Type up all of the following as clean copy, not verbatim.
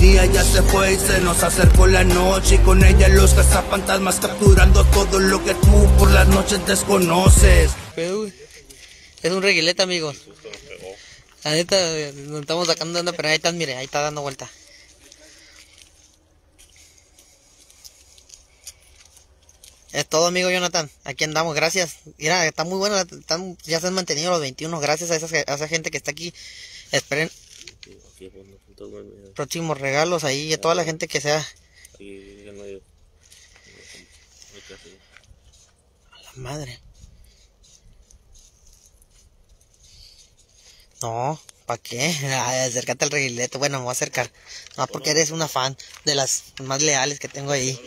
día ya se fue y se nos acercó la noche, y con ella los cazafantasmas capturando todo lo que tú por las noches desconoces. Es un reguilete, amigos. La neta, nos estamos sacando de onda, pero ahí está, mire, ahí está dando vuelta. Es todo, amigo Jonathan. Aquí andamos, gracias. Mira, está muy bueno, ya se han mantenido los 21, gracias a esa gente que está aquí. Esperen próximos regalos ahí, a toda la gente que sea. A la madre. No, ¿para qué? Ay, acércate al reguilete. Bueno, me voy a acercar. No, porque eres una fan de las más leales que tengo ahí.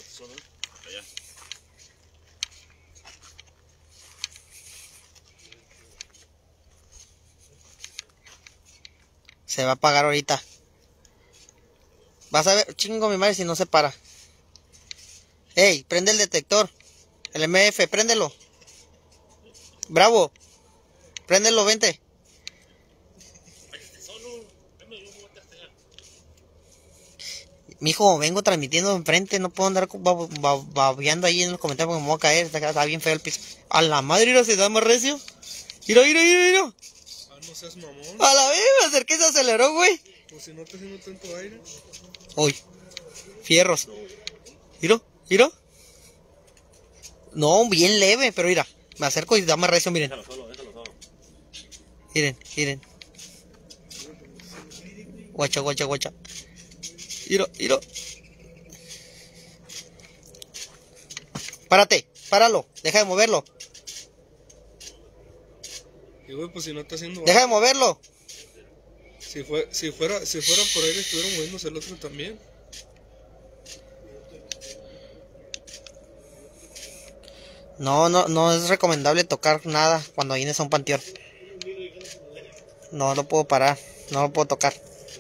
Se va a apagar ahorita. Vas a ver, chingo mi madre si no se para. Ey, prende el detector. El MF, préndelo. Bravo. Préndelo, vente. Mijo, vengo transmitiendo enfrente, no puedo andar babeando ahí en los comentarios porque me voy a caer, está bien feo el piso. A la madre, mira, se da más recio. Mira. Ah, no seas mamón. A la vez, me acerqué y se aceleró, güey. Pues si no está haciendo tanto aire. Uy, fierros. Mira. No, bien leve, pero mira, me acerco y da más recio, miren. Miren. Guacha. Mira. Páralo, deja de moverlo. Y güey, pues si no está haciendo Deja de moverlo. Si fuera por aire estuviera moviéndose el otro también. No es recomendable tocar nada cuando vienes a un panteón. No lo puedo parar, no lo puedo tocar.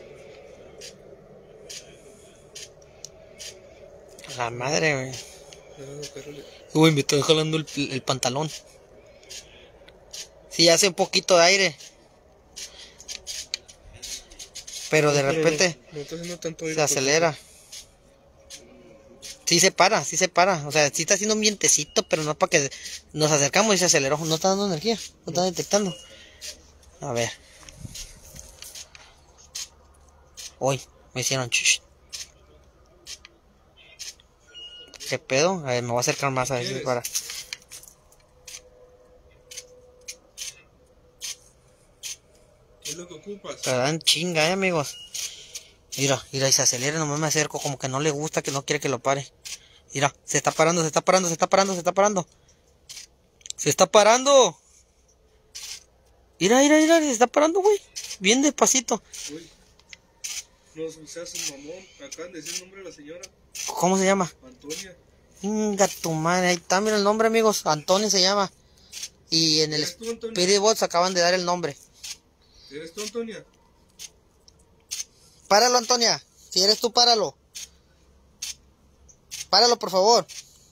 La madre, güey. Uy, me estoy jalando el pantalón. Sí, hace un poquito de aire. Pero de repente no está haciendo tanto aire, se acelera. Sí se para. O sea, sí está haciendo un vientecito, pero no es para que nos acercamos y se aceleró. No está dando energía, no está detectando. A ver. Uy, me hicieron chuch. ¿Qué pedo? A ver, me voy a acercar más a ver si se para. ¿Qué es lo que ocupas? Pero dan chinga, amigos. Mira, y se acelera, nomás me acerco, como que no le gusta, que no quiere que lo pare. Mira, se está parando. Se está parando. Mira, se está parando, güey. Bien despacito. Uy, no seas un mamón. Acaban de decir el nombre de la señora. ¿Cómo se llama? Antonia. Inga tu madre, ahí está, mira el nombre, amigos. Antonio se llama. Y en el Spirit Box acaban de dar el nombre. ¿Eres tú, Antonia? Páralo, Antonia. Si eres tú, páralo. Páralo, por favor.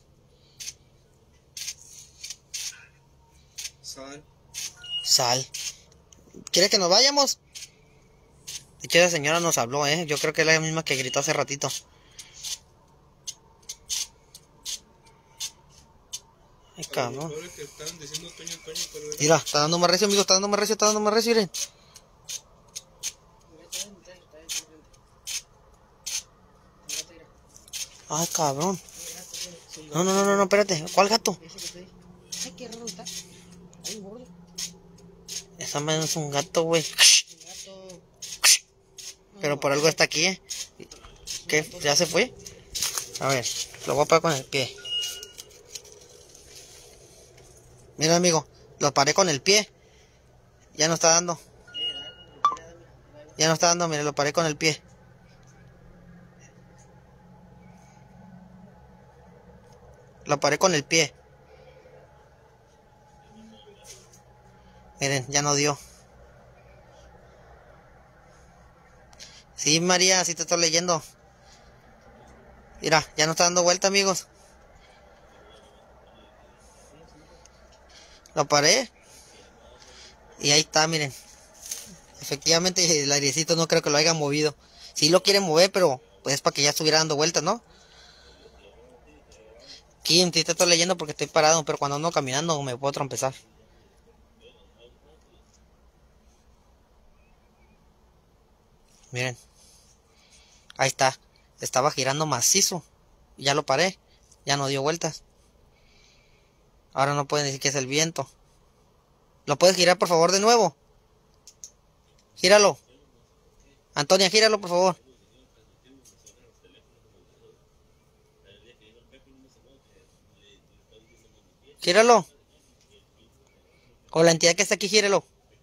Sal. ¿Quieres que nos vayamos? De hecho, esa señora nos habló, Yo creo que es la misma que gritó hace ratito. Ay, cabrón. Mira, está dando más recio, amigos. Está dando más recio, miren. Ay, cabrón. No, espérate. ¿Cuál gato? Ay, qué raro está. Hay un gordo. Esa madre es un gato, güey. Pero por algo está aquí, ¿Qué? ¿Ya se fue? A ver, lo voy a parar con el pie. Mira, amigo, lo paré con el pie. Ya no está dando. Mire, lo paré con el pie. Lo paré con el pie. Miren, ya no dio. Sí, María, sí te estoy leyendo. Mira, ya no está dando vuelta, amigos. Lo paré. Y ahí está, miren. Efectivamente, el airecito no creo que lo haya movido. Sí lo quiere mover, pero pues es para que ya estuviera dando vueltas, ¿no? Kim, sí te estoy leyendo porque estoy parado, pero cuando ando caminando me puedo trompezar. Miren, ahí está. Estaba girando macizo. Ya lo paré. Ya no dio vueltas. Ahora no pueden decir que es el viento. ¿Lo puedes girar por favor de nuevo? Gíralo. Antonia, gíralo por favor. Gíralo. O la entidad que está aquí, gíralo.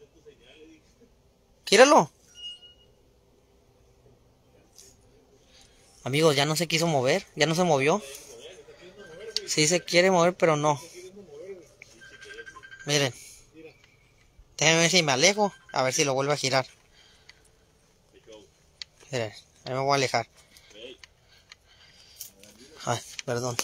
Gíralo. Amigos, ya no se quiso mover. Ya no se movió. Sí se quiere mover, pero no. Miren. Déjenme ver si me alejo. A ver si lo vuelve a girar. Miren, ahí me voy a alejar. Ay, perdón.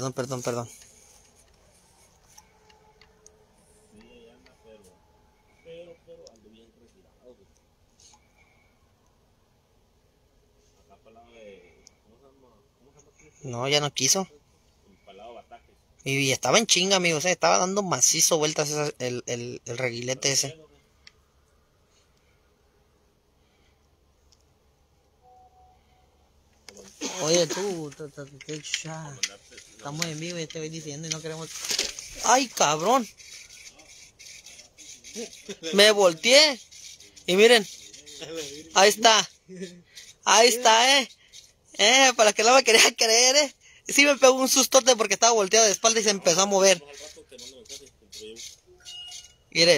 No, ya no quiso. Y estaba en chinga, amigos. Estaba dando macizo vueltas el reguilete ese. Oye, tú, estamos en vivo y te voy diciendo y no queremos... ¡Ay, cabrón! Me volteé. Y miren, ahí está. Ahí está, para que no me quería creer, Sí me pegó un sustote porque estaba volteado de espalda y se empezó a mover. Miren,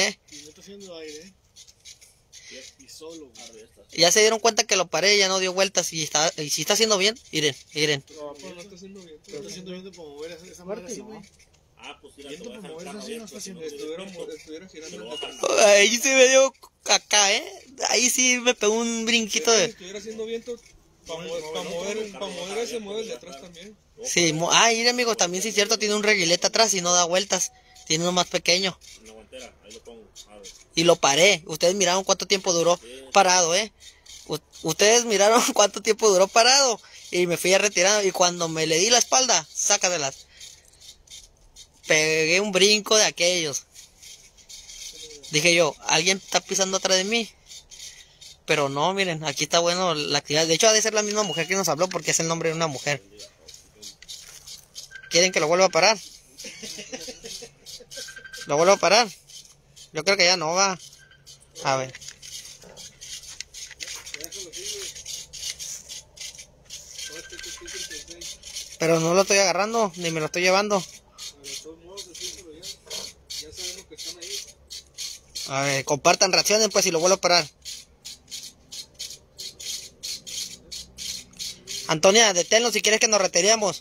Ya se dieron cuenta que lo paré, ya no dio vueltas y si está haciendo bien. Miren. No, pues no está haciendo bien. Pero está haciendo viento para mover esa madre así, güey. Pues Viento para mover esa así no está haciendo. Estuviera girando. Ahí sí me dio acá, Ahí sí me pegó un brinquito Si de... estuviera haciendo viento, para mover ese mueve el de atrás también. Sí, mire amigos, también sí es cierto, tiene un reguilete atrás y no da vueltas. Tiene uno más pequeño. Una guantera, ahí lo pongo. Y lo paré. Ustedes miraron cuánto tiempo duró parado, Ustedes miraron cuánto tiempo duró parado. Y me fui a retirar. Y cuando me le di la espalda, sácadelas. Pegué un brinco de aquellos. Dije yo, alguien está pisando atrás de mí. Pero no, miren, aquí está bueno la actividad. De hecho, ha de ser la misma mujer que nos habló porque es el nombre de una mujer. ¿Quieren que lo vuelva a parar? ¿Lo vuelvo a parar? Yo creo que ya no va. A ver. Pero no lo estoy agarrando, ni me lo estoy llevando. A ver, compartan, reaccionen pues y lo vuelvo a parar. Antonia, deténlo si quieres que nos reteríamos.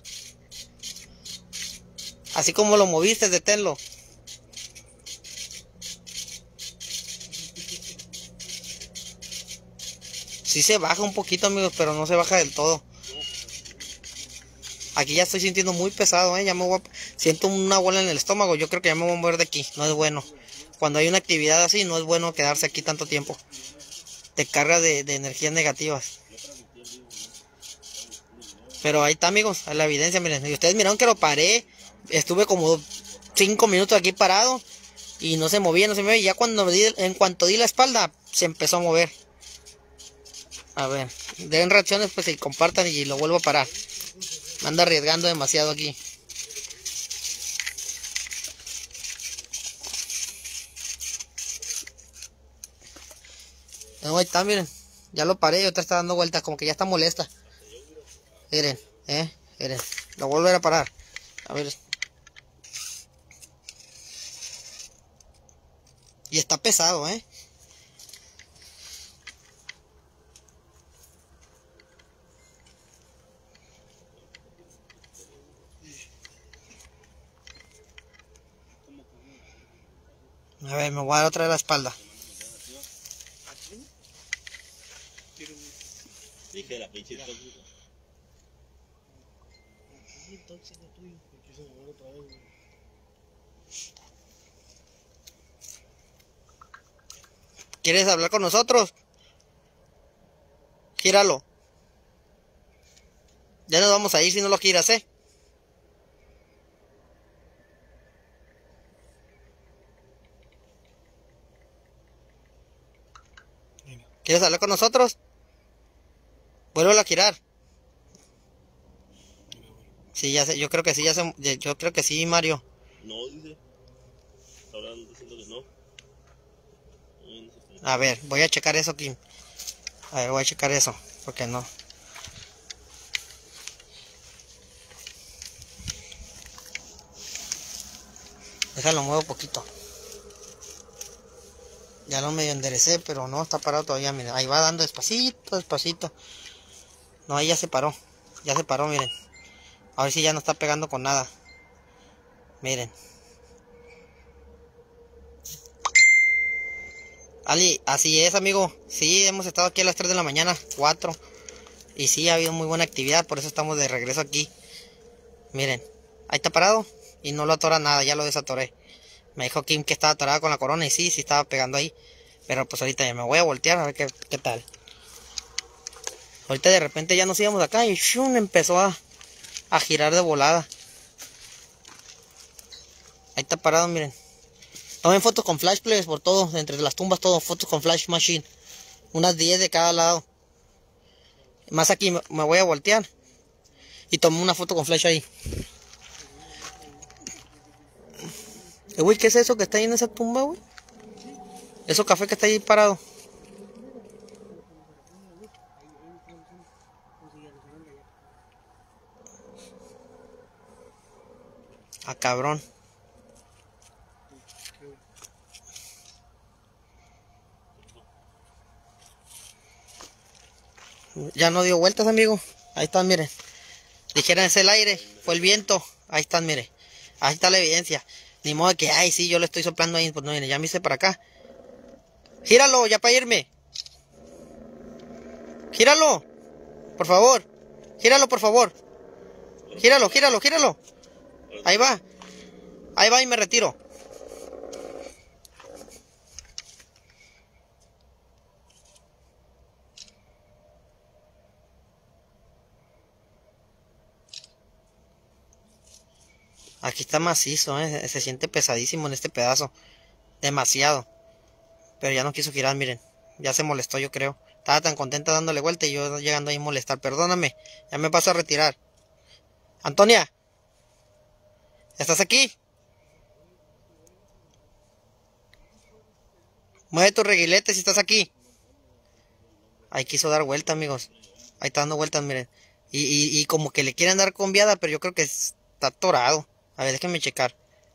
Así como lo moviste, deténlo. Sí se baja un poquito, amigos, pero no se baja del todo. Aquí ya estoy sintiendo muy pesado, ya siento una bola en el estómago. Yo creo que ya me voy a mover de aquí. No es bueno. Cuando hay una actividad así, no es bueno quedarse aquí tanto tiempo. Te carga de energías negativas. Pero ahí está, amigos, la evidencia, miren. Y ustedes miraron que lo paré. Estuve como 5 minutos aquí parado. Y no se movía. Y ya en cuanto di la espalda, se empezó a mover. A ver, den reacciones pues y compartan y lo vuelvo a parar. Me anda arriesgando demasiado aquí. No, ahí está, miren. Ya lo paré y otra está dando vueltas, como que ya está molesta. Miren, miren. Lo voy a volver a parar. A ver. Y está pesado, A ver, me voy a dar otra de la espalda. Dije la pinche ¿Quieres hablar con nosotros? Gíralo. Ya nos vamos a ir si no lo giras, ¿Quieres hablar con nosotros? Vuélvelo a girar. Sí, ya sé, yo creo que sí, yo creo que sí, Mario. No, dice. Ahora diciendo que no. A ver, voy a checar eso aquí. A ver, voy a checar eso, porque no. Déjalo, muevo poquito. Ya lo medio enderecé, pero no, está parado todavía, miren. Ahí va dando despacito, despacito. No, ahí ya se paró. Ya se paró, miren. A ver si ya no está pegando con nada. Miren. Ali, así es, amigo. Sí, hemos estado aquí a las 3 de la mañana, 4. Y sí, ha habido muy buena actividad, por eso estamos de regreso aquí. Miren, ahí está parado y no lo atora nada, ya lo desatoré. Me dijo Kim que estaba atorada con la corona y sí, sí estaba pegando ahí. Pero pues ahorita ya me voy a voltear a ver qué tal. Ahorita de repente ya nos íbamos acá y ¡shum! Empezó a girar de volada. Ahí está parado, miren. Tomen fotos con flash plays por todo, entre las tumbas todo, fotos con flash machine. Unas 10 de cada lado. Más aquí me voy a voltear. Y tomé una foto con flash ahí. Güey, ¿qué es eso que está ahí en esa tumba, güey? Eso café que está ahí parado. Ah, cabrón. Ya no dio vueltas, amigo. Ahí están, miren. Dijeran, es el aire, fue el viento. Ahí están, miren. Ahí está la evidencia. Ni modo de que, ay, sí, yo le estoy soplando ahí. Pues no, miren, ya me hice para acá. Gíralo, ya para irme. Gíralo. Por favor. Gíralo, por favor. Gíralo, gíralo, gíralo. Ahí va. Ahí va y me retiro. Aquí está macizo, se siente pesadísimo en este pedazo. Demasiado. Pero ya no quiso girar, miren. Ya se molestó, yo creo. Estaba tan contenta dándole vuelta y yo llegando ahí a molestar. Perdóname, ya me paso a retirar. Antonia, ¿estás aquí? Mueve tu reguilete si estás aquí. Ahí quiso dar vuelta, amigos. Ahí está dando vueltas, miren. Y como que le quieren dar conviada, pero yo creo que está atorado. A ver, déjenme checar.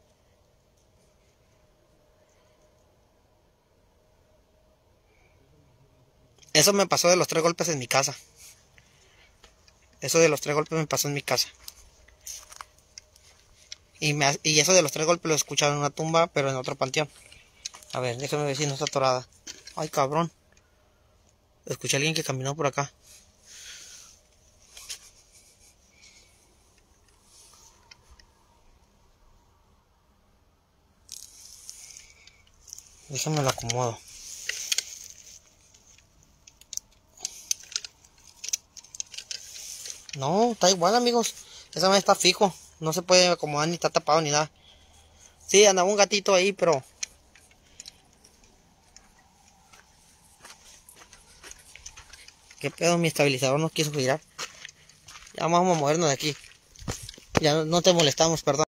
Eso me pasó de los 3 golpes en mi casa. Eso de los 3 golpes me pasó en mi casa. Y eso de los 3 golpes lo he escuchado en una tumba, pero en otro panteón. A ver, déjenme ver si no está atorada. Ay, cabrón. Escuché a alguien que caminó por acá. Déjenme lo acomodo. No, está igual, amigos. Esa vez está fijo. No se puede acomodar ni está tapado ni nada. Sí, andaba un gatito ahí, pero... ¿Qué pedo? Mi estabilizador no quiso girar. Ya vamos a movernos de aquí. Ya no te molestamos, perdón.